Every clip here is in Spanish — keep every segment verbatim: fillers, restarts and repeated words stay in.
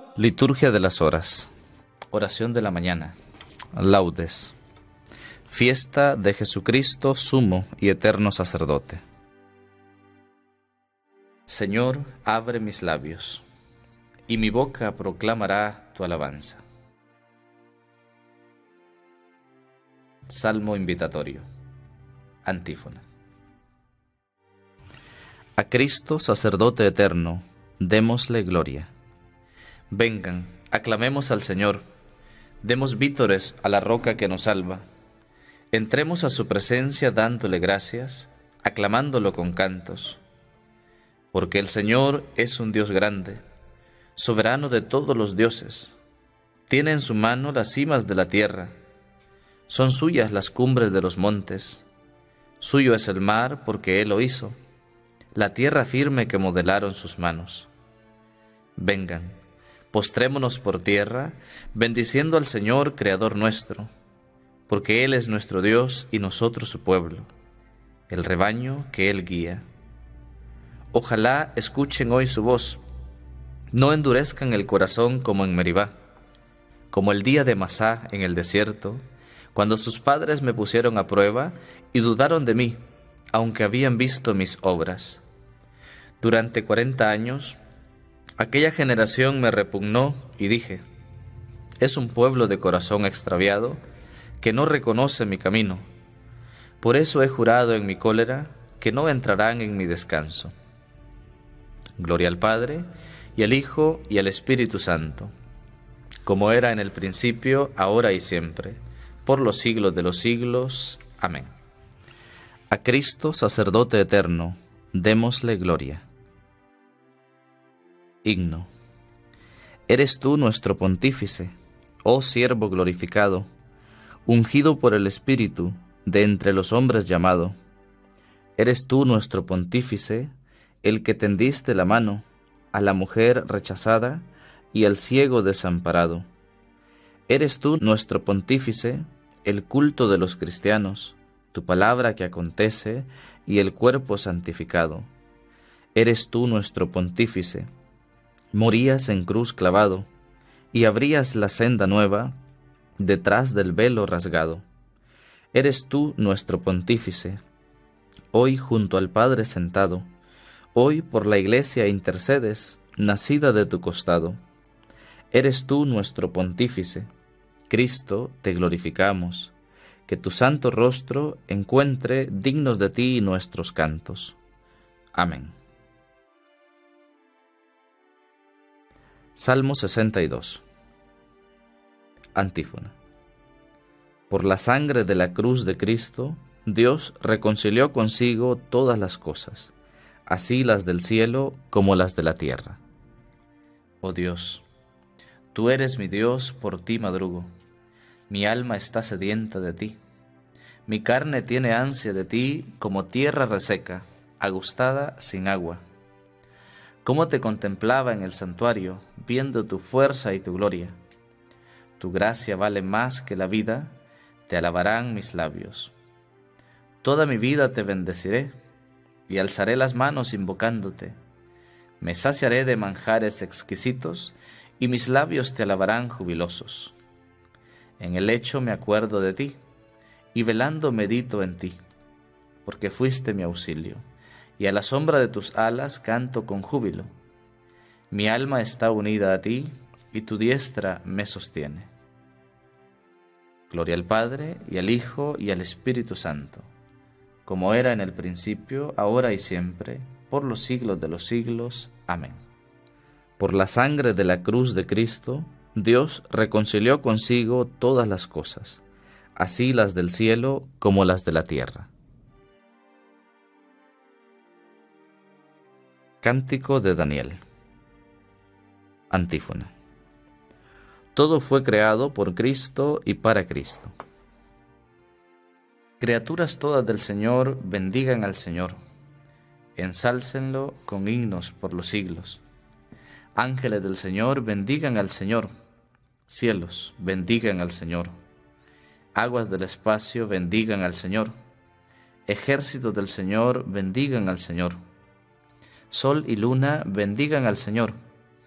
Liturgia de las horas. Oración de la mañana. Laudes. Fiesta de Jesucristo, sumo y eterno sacerdote. Señor, abre mis labios, y mi boca proclamará tu alabanza. Salmo invitatorio. Antífona. A Cristo, sacerdote eterno, démosle gloria. Vengan, aclamemos al Señor, demos vítores a la roca que nos salva. Entremos a su presencia dándole gracias, aclamándolo con cantos. Porque el Señor es un Dios grande, soberano de todos los dioses. Tiene en su mano las cimas de la tierra, son suyas las cumbres de los montes. Suyo es el mar porque Él lo hizo, la tierra firme que modelaron sus manos. Vengan, postrémonos por tierra, bendiciendo al Señor, Creador nuestro, porque Él es nuestro Dios y nosotros su pueblo, el rebaño que Él guía. Ojalá escuchen hoy su voz, no endurezcan el corazón como en Meribá, como el día de Masá en el desierto, cuando sus padres me pusieron a prueba y dudaron de mí, aunque habían visto mis obras. Durante cuarenta años, aquella generación me repugnó y dije, es un pueblo de corazón extraviado que no reconoce mi camino. Por eso he jurado en mi cólera que no entrarán en mi descanso. Gloria al Padre, y al Hijo, y al Espíritu Santo, como era en el principio, ahora y siempre, por los siglos de los siglos. Amén. A Cristo, sacerdote eterno, démosle gloria. Himno. Eres tú nuestro pontífice, oh siervo glorificado, ungido por el Espíritu, de entre los hombres llamado. Eres tú nuestro pontífice, el que tendiste la mano a la mujer rechazada y al ciego desamparado. Eres tú nuestro pontífice, el culto de los cristianos, tu palabra que acontece y el cuerpo santificado. Eres tú nuestro pontífice, morías en cruz clavado, y abrías la senda nueva detrás del velo rasgado. Eres tú nuestro pontífice, hoy junto al Padre sentado, hoy por la Iglesia intercedes, nacida de tu costado. Eres tú nuestro pontífice, Cristo, te glorificamos, que tu santo rostro encuentre dignos de ti nuestros cantos. Amén. Salmo sesenta y dos. Antífona. Por la sangre de la cruz de Cristo, Dios reconcilió consigo todas las cosas, así las del cielo como las de la tierra. Oh Dios, tú eres mi Dios, por ti madrugo. Mi alma está sedienta de ti. Mi carne tiene ansia de ti como tierra reseca, agostada sin agua. Cómo te contemplaba en el santuario, viendo tu fuerza y tu gloria. Tu gracia vale más que la vida, te alabarán mis labios. Toda mi vida te bendeciré, y alzaré las manos invocándote. Me saciaré de manjares exquisitos, y mis labios te alabarán jubilosos. En el lecho me acuerdo de ti, y velando medito en ti, porque fuiste mi auxilio, y a la sombra de tus alas canto con júbilo. Mi alma está unida a ti, y tu diestra me sostiene. Gloria al Padre, y al Hijo, y al Espíritu Santo, como era en el principio, ahora y siempre, por los siglos de los siglos. Amén. Por la sangre de la cruz de Cristo, Dios reconcilió consigo todas las cosas, así las del cielo como las de la tierra. Cántico de Daniel. Antífona. Todo fue creado por Cristo y para Cristo. Criaturas todas del Señor, bendigan al Señor. Ensálcenlo con himnos por los siglos. Ángeles del Señor, bendigan al Señor. Cielos, bendigan al Señor. Aguas del espacio, bendigan al Señor. Ejércitos del Señor, bendigan al Señor. Sol y luna, bendigan al Señor.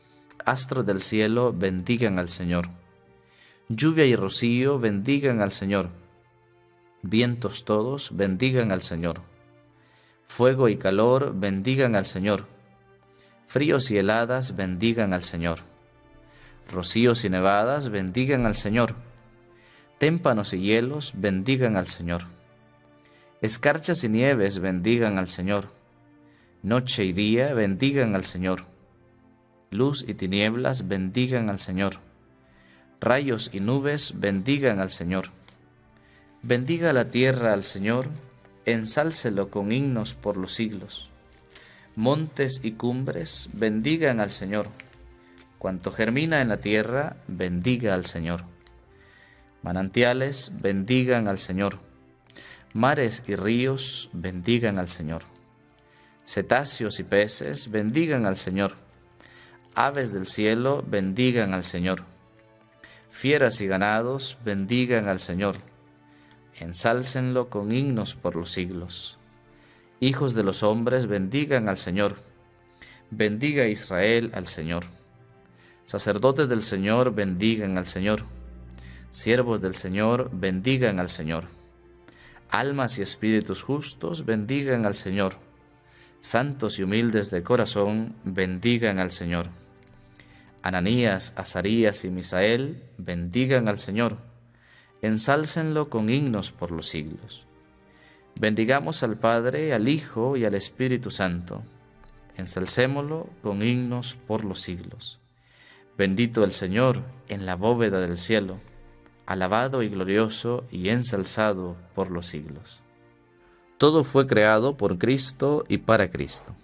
Astros del cielo, bendigan al Señor. Lluvia y rocío, bendigan al Señor. Vientos todos, bendigan al Señor. Fuego y calor, bendigan al Señor. Fríos y heladas, bendigan al Señor. Rocíos y nevadas, bendigan al Señor. Témpanos y hielos, bendigan al Señor. Escarchas y nieves, bendigan al Señor. Noche y día, bendigan al Señor. Luz y tinieblas, bendigan al Señor. Rayos y nubes, bendigan al Señor. Bendiga la tierra al Señor, ensálcelo con himnos por los siglos. Montes y cumbres, bendigan al Señor. Cuanto germina en la tierra, bendiga al Señor. Manantiales, bendigan al Señor. Mares y ríos, bendigan al Señor. Cetáceos y peces, bendigan al Señor. Aves del cielo, bendigan al Señor. Fieras y ganados, bendigan al Señor. Ensálcenlo con himnos por los siglos. Hijos de los hombres, bendigan al Señor. Bendiga Israel al Señor. Sacerdotes del Señor, bendigan al Señor. Siervos del Señor, bendigan al Señor. Almas y espíritus justos, bendigan al Señor. Santos y humildes de corazón, bendigan al Señor. Ananías, Azarías y Misael, bendigan al Señor. Ensálcenlo con himnos por los siglos. Bendigamos al Padre, al Hijo y al Espíritu Santo. Ensalcémoslo con himnos por los siglos. Bendito el Señor en la bóveda del cielo, alabado y glorioso y ensalzado por los siglos. Todo fue creado por Cristo y para Cristo.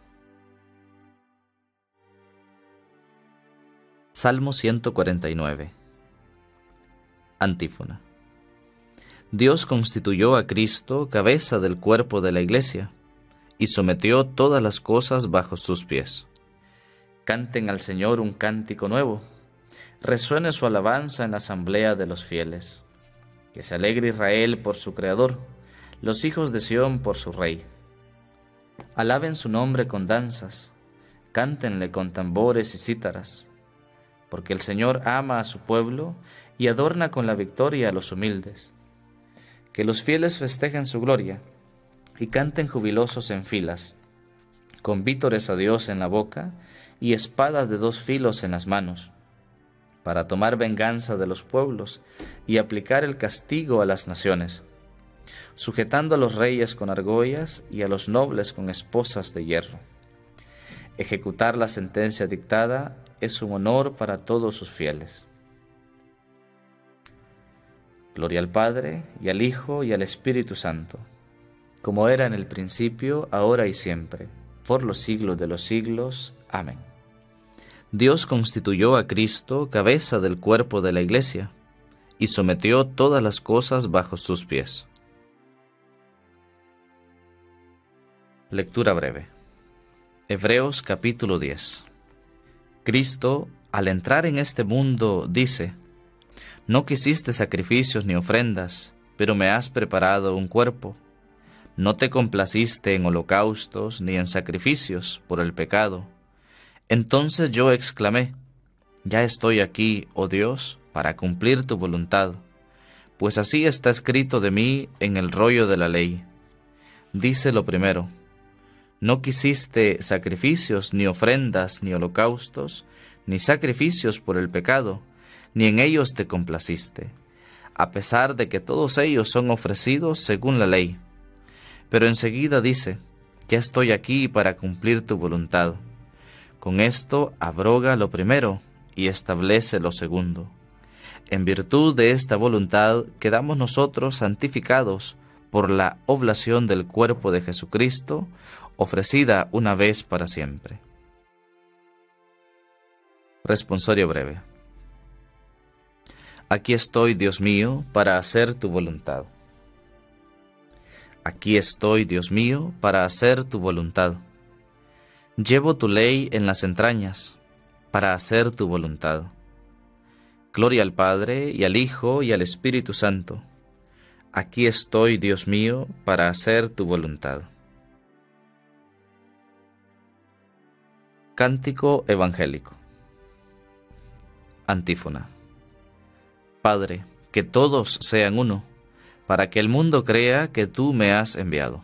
Salmo ciento cuarenta y nueve. Antífona. Dios constituyó a Cristo cabeza del cuerpo de la Iglesia y sometió todas las cosas bajo sus pies. Canten al Señor un cántico nuevo, resuene su alabanza en la asamblea de los fieles. Que se alegre Israel por su Creador, los hijos de Sión por su Rey. Alaben su nombre con danzas, cántenle con tambores y cítaras, porque el Señor ama a su pueblo y adorna con la victoria a los humildes. Que los fieles festejen su gloria y canten jubilosos en filas, con vítores a Dios en la boca y espadas de dos filos en las manos, para tomar venganza de los pueblos y aplicar el castigo a las naciones, sujetando a los reyes con argollas y a los nobles con esposas de hierro. Ejecutar la sentencia dictada es un honor para todos sus fieles. Gloria al Padre, y al Hijo, y al Espíritu Santo, como era en el principio, ahora y siempre, por los siglos de los siglos. Amén. Dios constituyó a Cristo cabeza del cuerpo de la Iglesia, y sometió todas las cosas bajo sus pies. Lectura breve. Hebreos capítulo diez. Cristo, al entrar en este mundo, dice: No quisiste sacrificios ni ofrendas, pero me has preparado un cuerpo. No te complaciste en holocaustos ni en sacrificios por el pecado. Entonces yo exclamé: Ya estoy aquí, oh Dios, para cumplir tu voluntad, pues así está escrito de mí en el rollo de la ley. Dice lo primero: No quisiste sacrificios, ni ofrendas, ni holocaustos, ni sacrificios por el pecado, ni en ellos te complaciste, a pesar de que todos ellos son ofrecidos según la ley. Pero enseguida dice: Ya estoy aquí para cumplir tu voluntad. Con esto abroga lo primero y establece lo segundo. En virtud de esta voluntad quedamos nosotros santificados por la oblación del cuerpo de Jesucristo, ofrecida una vez para siempre. Responsorio breve. Aquí estoy, Dios mío, para hacer tu voluntad. Aquí estoy, Dios mío, para hacer tu voluntad. Llevo tu ley en las entrañas, para hacer tu voluntad. Gloria al Padre, y al Hijo, y al Espíritu Santo. Aquí estoy, Dios mío, para hacer tu voluntad. Cántico evangélico. Antífona. Padre, que todos sean uno, para que el mundo crea que tú me has enviado.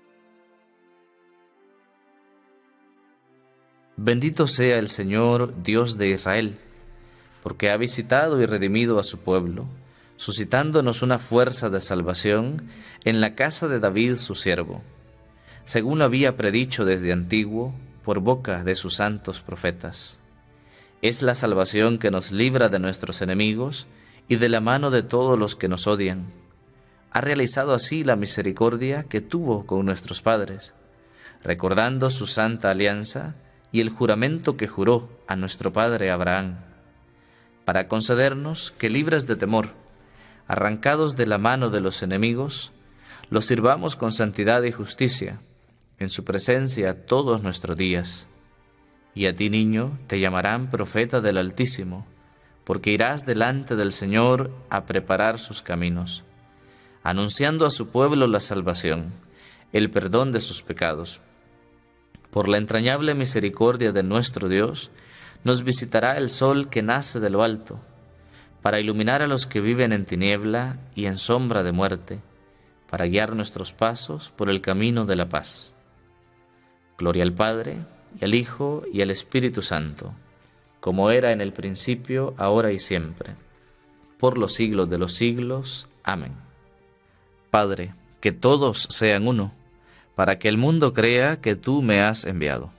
Bendito sea el Señor, Dios de Israel, porque ha visitado y redimido a su pueblo, suscitándonos una fuerza de salvación en la casa de David su siervo, según lo había predicho desde antiguo por boca de sus santos profetas. Es la salvación que nos libra de nuestros enemigos y de la mano de todos los que nos odian. Ha realizado así la misericordia que tuvo con nuestros padres, recordando su santa alianza y el juramento que juró a nuestro padre Abraham, para concedernos que, libres de temor, arrancados de la mano de los enemigos, los sirvamos con santidad y justicia en su presencia todos nuestros días. Y a ti, niño, te llamarán profeta del Altísimo, porque irás delante del Señor a preparar sus caminos, anunciando a su pueblo la salvación, el perdón de sus pecados. Por la entrañable misericordia de nuestro Dios, nos visitará el sol que nace de lo alto, para iluminar a los que viven en tiniebla y en sombra de muerte, para guiar nuestros pasos por el camino de la paz. Gloria al Padre, y al Hijo, y al Espíritu Santo, como era en el principio, ahora y siempre, por los siglos de los siglos. Amén. Padre, que todos sean uno, para que el mundo crea que tú me has enviado.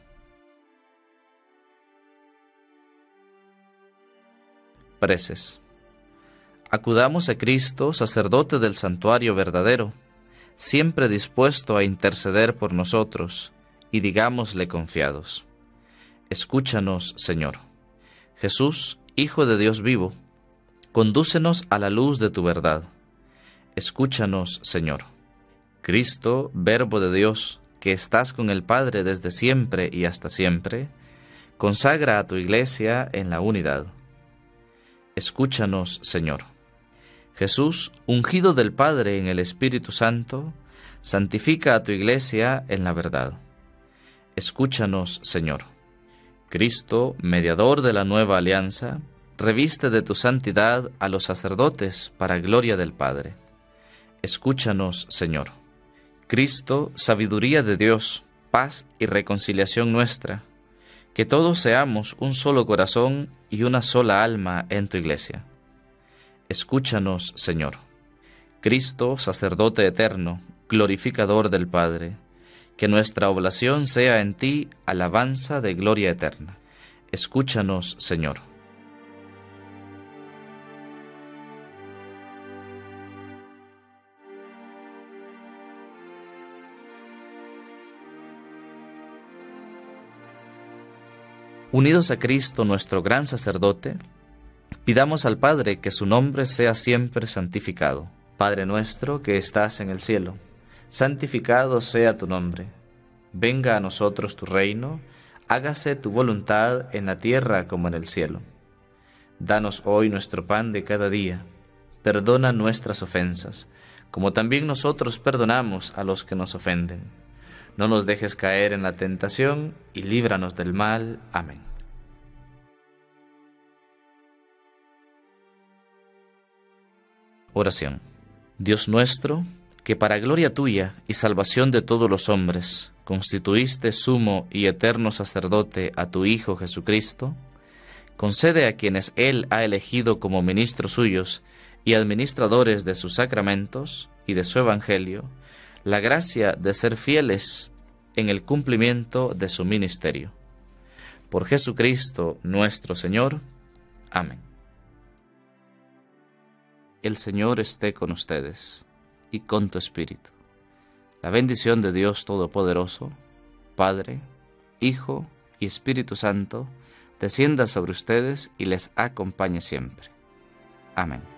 Preces. Acudamos a Cristo, sacerdote del santuario verdadero, siempre dispuesto a interceder por nosotros, y digámosle confiados: escúchanos, Señor. Jesús, Hijo de Dios vivo, condúcenos a la luz de tu verdad. Escúchanos, Señor. Cristo, Verbo de Dios, que estás con el Padre desde siempre y hasta siempre, consagra a tu Iglesia en la unidad. Escúchanos, Señor. Jesús, ungido del Padre en el Espíritu Santo, santifica a tu Iglesia en la verdad. Escúchanos, Señor. Cristo, mediador de la nueva alianza, reviste de tu santidad a los sacerdotes para gloria del Padre. Escúchanos, Señor. Cristo, sabiduría de Dios, paz y reconciliación nuestra, que todos seamos un solo corazón y una sola alma en tu Iglesia. Escúchanos, Señor. Cristo, sacerdote eterno, glorificador del Padre, que nuestra oblación sea en ti alabanza de gloria eterna. Escúchanos, Señor. Unidos a Cristo, nuestro gran sacerdote, pidamos al Padre que su nombre sea siempre santificado. Padre nuestro que estás en el cielo, santificado sea tu nombre. Venga a nosotros tu reino, hágase tu voluntad en la tierra como en el cielo. Danos hoy nuestro pan de cada día. Perdona nuestras ofensas, como también nosotros perdonamos a los que nos ofenden. No nos dejes caer en la tentación y líbranos del mal. Amén. Oración. Dios nuestro, que para gloria tuya y salvación de todos los hombres constituiste sumo y eterno sacerdote a tu Hijo Jesucristo, concede a quienes Él ha elegido como ministros suyos y administradores de sus sacramentos y de su Evangelio, la gracia de ser fieles en el cumplimiento de su ministerio. Por Jesucristo nuestro Señor. Amén. El Señor esté con ustedes y con tu espíritu. La bendición de Dios Todopoderoso, Padre, Hijo y Espíritu Santo, descienda sobre ustedes y les acompañe siempre. Amén.